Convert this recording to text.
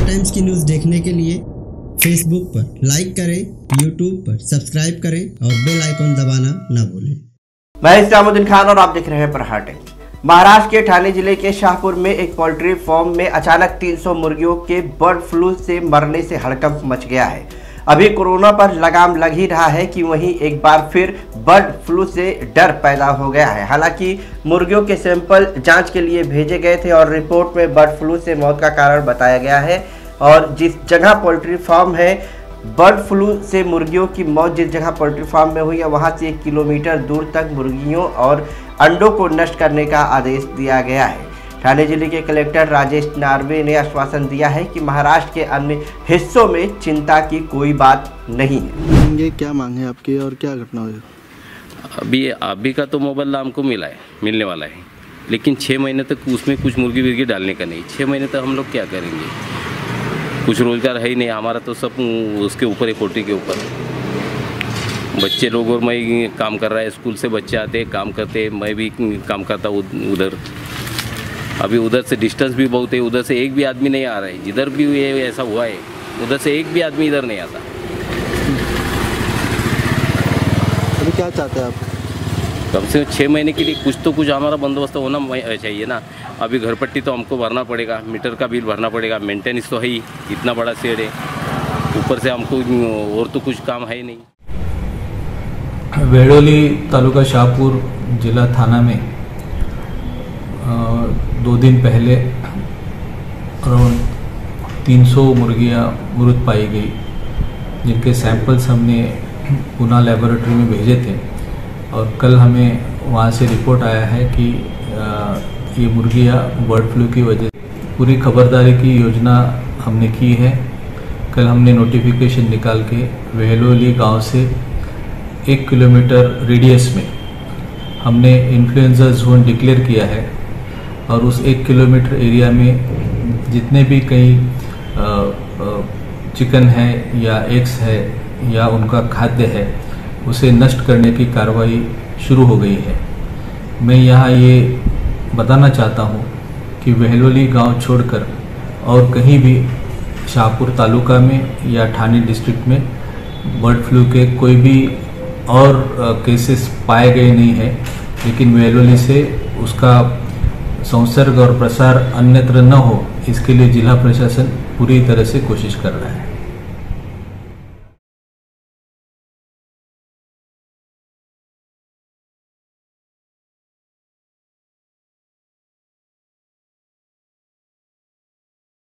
Times की news देखने के लिए फेसबुक पर लाइक करें, यूट्यूब पर सब्सक्राइब करें और बेल आइकन दबाना ना भूलें। मैं इस्लामुद्दीन खान और आप देख रहे हैं प्रहार टाइम्स। महाराष्ट्र के ठाणे जिले के शाहपुर में एक पोल्ट्री फार्म में अचानक 300 मुर्गियों के बर्ड फ्लू से मरने से हड़कंप मच गया है। अभी कोरोना पर लगाम लग ही रहा है कि वहीं एक बार फिर बर्ड फ्लू से डर पैदा हो गया है। हालांकि मुर्गियों के सैंपल जांच के लिए भेजे गए थे और रिपोर्ट में बर्ड फ्लू से मौत का कारण बताया गया है। और जिस जगह पोल्ट्री फार्म है, बर्ड फ्लू से मुर्गियों की मौत जिस जगह पोल्ट्री फार्म में हुई है, वहां से 1 किलोमीटर दूर तक मुर्गियों और अंडों को नष्ट करने का आदेश दिया गया है। ठाणे जिले के कलेक्टर राजेश नार्वे ने आश्वासन दिया है कि महाराष्ट्र के अन्य हिस्सों में चिंता की कोई बात नहीं है। ये क्या मांग है आपकी और क्या घटना हुई? अभी का तो मोबाइल हमको मिलने वाला है, लेकिन 6 महीने तक उसमें कुछ मुर्गी वर्गी डालने का नहीं। 6 महीने तक हम लोग क्या करेंगे? कुछ रोजगार है ही नहीं हमारा, तो सब उसके ऊपर है, पोल्ट्री के ऊपर। बच्चे लोग और मैं काम कर रहा है, स्कूल से बच्चे आते काम करते, मैं भी काम करता उधर। अभी उधर से डिस्टेंस भी बहुत है, उधर से एक भी आदमी नहीं आ रहा है। जिधर भी ये ऐसा हुआ है, उधर से एक भी आदमी इधर नहीं आता। अभी क्या चाहते हैं आप? कम से कम 6 महीने के लिए कुछ हमारा बंदोबस्त होना चाहिए ना। अभी घर पट्टी तो हमको भरना पड़ेगा, मीटर का बिल भरना पड़ेगा, मेंटेनेंस तो है ही, इतना बड़ा शेड है, ऊपर से हमको और तो कुछ काम है ही नहीं। वेड़ोली तालुका शाहपुर जिला थाना में 2 दिन पहले अराउंड 300 मुर्गियाँ मृत पाई गई, जिनके सैंपल्स हमने पूना लेबोरेटरी में भेजे थे। और कल हमें वहाँ से रिपोर्ट आया है कि ये मुर्गियाँ बर्ड फ्लू की वजह से, पूरी खबरदारी की योजना हमने की है। कल हमने नोटिफिकेशन निकाल के वेलोली गांव से 1 किलोमीटर रेडियस में हमने इन्फ्लुएंजा जोन डिक्लेयर किया है। और उस 1 किलोमीटर एरिया में जितने भी कहीं चिकन है या एग्स है या उनका खाद्य है, उसे नष्ट करने की कार्रवाई शुरू हो गई है। मैं यहाँ ये बताना चाहता हूँ कि वेलोली गांव छोड़कर और कहीं भी शाहपुर तालुका में या ठाणे डिस्ट्रिक्ट में बर्ड फ्लू के कोई भी और केसेस पाए गए नहीं हैं। लेकिन वेलोली से उसका संसर्ग और प्रसार अन्यत्र न हो, इसके लिए जिला प्रशासन पूरी तरह से कोशिश कर रहा है।